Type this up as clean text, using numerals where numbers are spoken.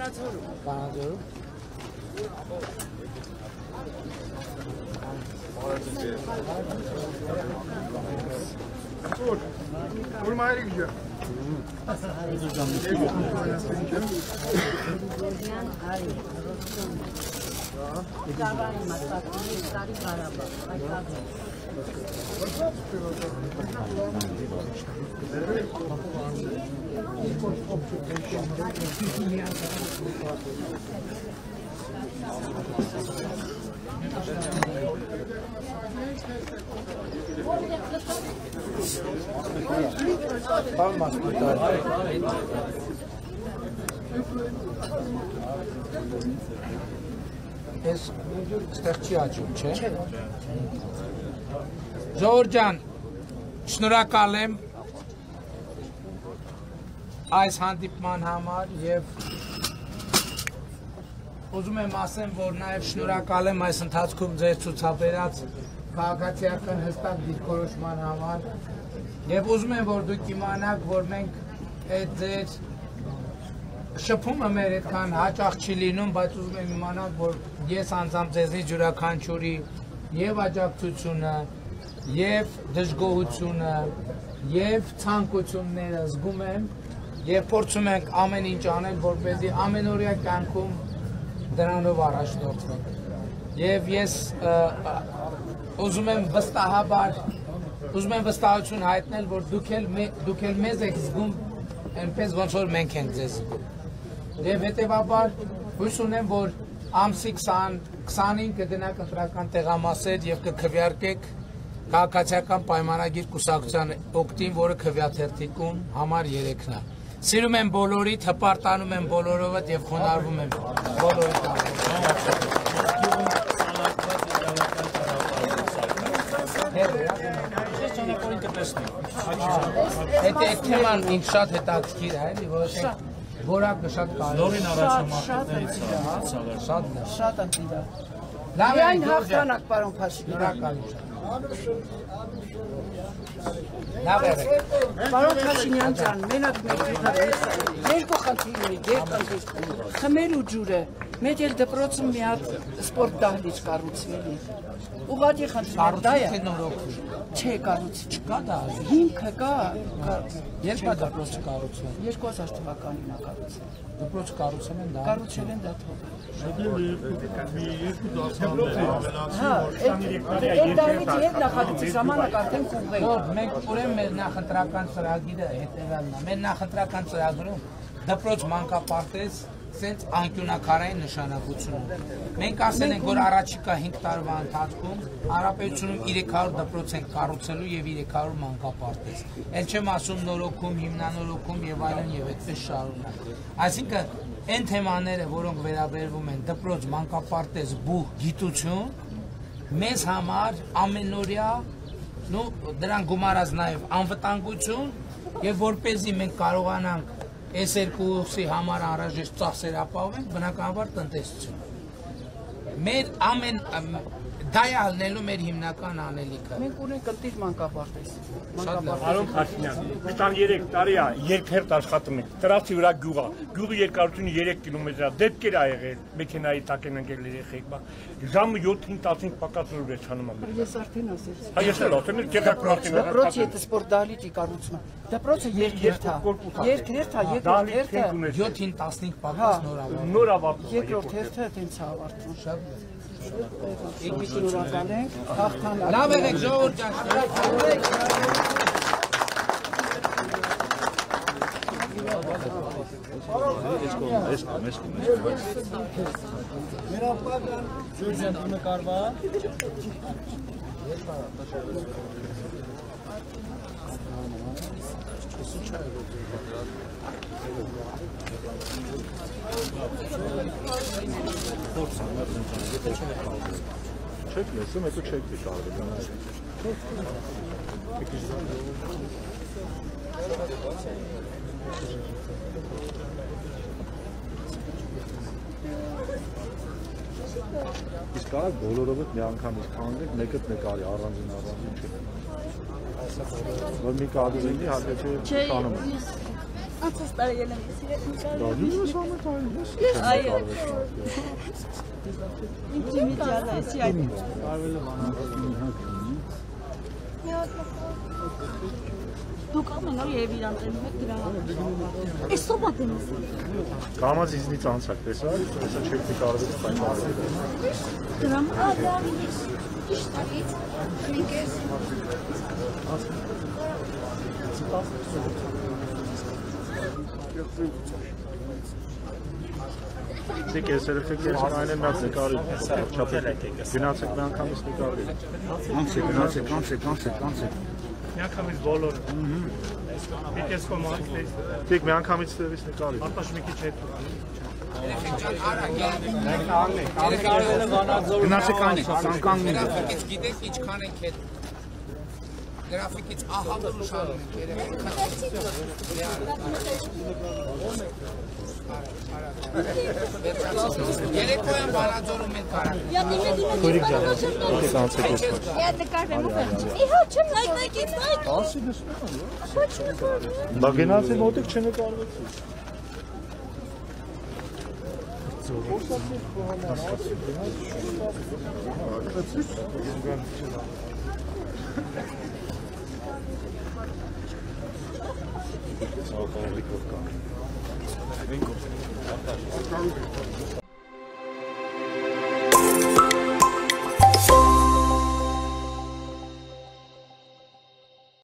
Վանաձորում։ Dur mağara gidiyor. Olmaz kurtar. Ես ստեղ չի աճում, չէ։ Ժողովուրդ ջան, շնորհակալ եմ այս հանդիպման համար եւ ուզում եմ ասեմ, որ նաեւ շնորհակալ եմ այս ընթացքում ձեր ցուցաբերած քաղաքացիական հստակ դիրքորոշման համար եւ ուզում եմ, որ դուք իմանաք, որ մենք այդ ձեր շփումը մեր այդքան հաճախ չի լինում, բայց ուզում եմ իմանալ, որ ես անձամբ ձեզնից յուրաքանչյուրի եւ աջակցությունը, եւ դժգոհությունը, եւ ցանկությունները զգում եմ եւ փորձում ենք ամեն ինչ անել, որպեսզի ամենօրյա կյանքում դրանով առաջնորդվենք։ Եվ ես ուզում եմ վստահություն հայտնել, որ դուք էլ մեզ եք զգում այնպես ոնց որ մենք ենք ձեզ զգում։ Եվ հետևաբար հույս ունեմ, որ ամսի 20-ին կգնաք ընտրական տեղամասեր եւ կքվեարկեք քաղաքացիական պայմանագիր կուսակցության օգտին, որը քվեաթերթիկում համար 3-ն է։ Սիրում եմ բոլորիդ, հպարտանում եմ բոլորովդ եւ խոնարհվում եմ բոլորիդ։ Այդ թեման ինձ շատ հետաքրքիր է, էլի, որովհետեւ որակը շատ կարևոր է։ Լորին առաջամարտներից է, շատ ընտիր է։ Լավ է, հաղթանակ, պարոն Փաշինյան։ Լավ է։ Պարոն Փաշինյան ջան, մենակ երկու խնդիր ունի, խմեր ու ջուրը, մեծ էլ դպրոցում մի հատ սպորտ դահլիճ կառուցվելի։ Ուղղակի խնդիրը դա է։ Չէ, կառուցի չկա դա։ Հիմքը կա։ Երբ է դպրոցը կառուցվել։ 2000 թվականին է կառուցվել։ Դպրոցը կառուցել են դա։ Կառուցել են դա թողը։ Այդ դահլիճի հետ նախագծի ժամանակ արդեն կուղղել։ Մենք ուրեմն մեր նախընտրական ծրագիրը հետևյալն է։ Մեր նախընտրական ծրագրում դպրոց մանկապարտեզ սենց անկյունակարային նշանակություն ունի։ Մենք ասել ենք, որ առաջիկա 5 տարվա ընթացքում Հանրապետությունում 300 դպրոց են կառուցելու եւ 300 մանկապարտեզ։ Էլ չեմ ասում նորոգում, հիմնանորոգում եւ այլն եւ այդպես շարունակ։ Այսինքն այն թեմաները, որոնք վերաբերվում են դպրոց, մանկապարտեզ, բուհ, գիտություն, մեզ համար ամենօրյա, դրան գումարած նաեւ անվտանգություն եւ որպեսզի մենք կարողանանք այս երկուսի համար անհրաժեշտ ծախսեր ապահովենք, բնականաբար տնտեսություն։ Մեր ամեն դա է ալնելու մեր հիմնական անելիքը։ Մենք ունենք ընտիր մանկապարտեզ։ Պարոն Փաշինյան, 23 տարի է երբերտ աշխատում ենք։ Տրացի վրա գյուղ է։ Գյուղի երկարությունը 3 կիլոմետր է։ Դեպքեր ա եղել, մեքենայի տակ են ընկել երեխեք, բա։ Ժամը 7-ին 10-ին պակաս նոր է չանում ա։ Ես արդեն ասեցի։ Հա ես էլ ասեմ, ջեքակ մարտին։ Դպրոցի հետ սպորտ դահլիճի կառուցումը։ Դպրոցը երկրորդ է։ Երկրորդ է, երկրորդ հերթը 7-ին 15 պակաս նոր ավարտում։ Երկրորդ հերթը տենց է ավարտվում։ Շատ շնորհակալ ենք, հաղթանակ։ Լավ եղեք, ժողովուրդ ջան, շնորհակալ ենք։ Չեք լսում, հետո չեք դիտարվել։ Իսկ կարա բոլորով մի անգամից քանդենք, մեկը նկարի առանձին չէ։ Որ մի կադրինի հատկացի քանում է։ Անցած ելեմ Դա դու ես ամենայնի։ այո ինտիմիդիալ էսի այդ դուք ամենօր եւ իրան տենում եք դրա համար այս սոբատն է Կամաց իզնից անցակ, տեսա՞, հեսա չեք կարողացել պայմանավորել։ դրա համար Իշտարից մենք ես Դեք ես երեխեք ես այն եմ նած նկարի չապել գնացեք մի անգամից նկարի Կանցեք Մի անգամից բոլորը Դեք ես կոմանք Դեք մի անգամից տևից նկարի Արտաշ մի քիչ հետ Գնացեք կանգնի Գրաֆիկից գիտեք ինչքան ենք հետ Գրաֆիկից ահավոր ուշանում ենք Երեկոյան բանաձորում ենք կարակ Քորիկ ջան դեք անցեք ես Я նկարվեմ ու վերջ Իհա չեմ նայք Ասի դեսնում Բա գնացի մոտիկ չնկարվեցի Սա կողմիկով կան